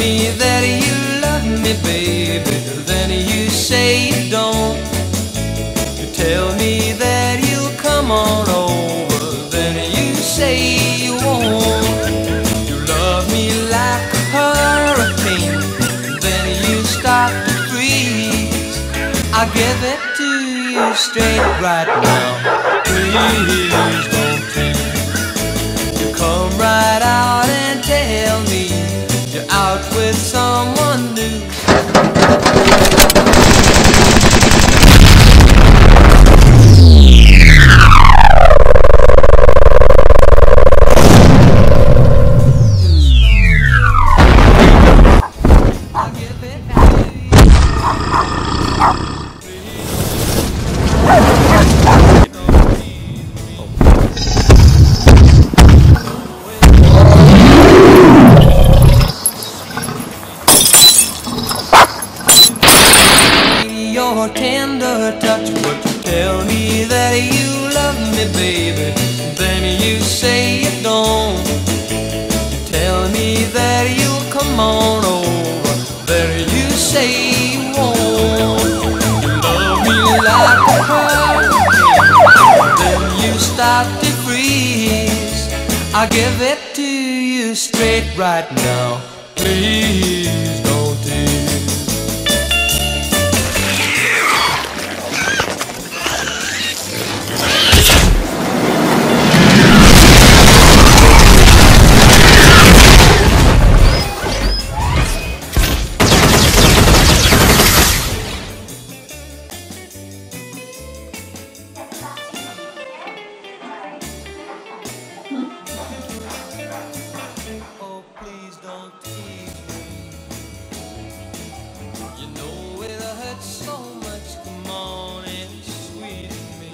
me that you love me, baby, then you say you don't. You tell me that you'll come on over, then you say you won't. You love me like a hurricane, then you start to freeze. I give it to you straight right now. Please don't tease. You come right out and tell me you're out with someone new. Your tender touch, but you tell me that you love me, baby, then you say you don't. You tell me that you'll come on over, then you say you won't. You love me like a hurricane, then you start to freeze. I give it to you straight right now. Please don't tease. Oh, please don't tease me. You know it hurts so much. Come on and squeeze me.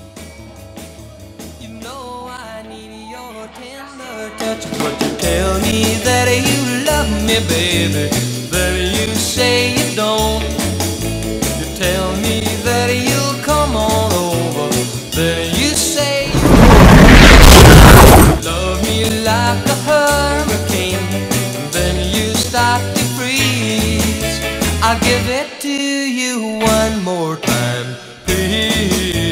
You know I need your tender touch, but you tell me that you love me, baby, then you say you don't. You tell me that you'll come on over, then you say you love me like a hurricane, then you start to freeze. I'll give it to you one more time, please.